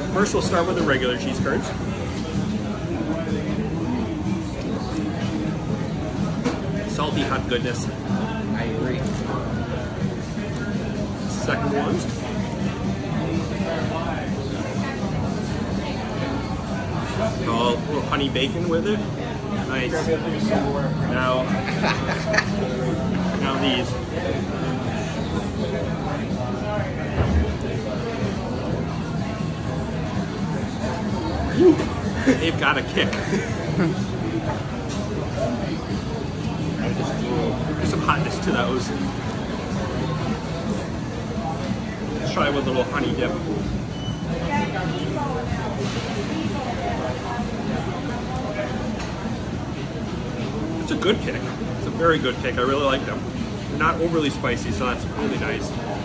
First, we'll start with the regular cheese curds. Salty hot goodness. I agree. Second one. Oh, a little honey bacon with it. Nice. Now these. Whew. They've got a kick. There's some hotness to those. Let's try with a little honey dip. It's a good kick. It's a very good kick. I really like them. They're not overly spicy, so that's really nice.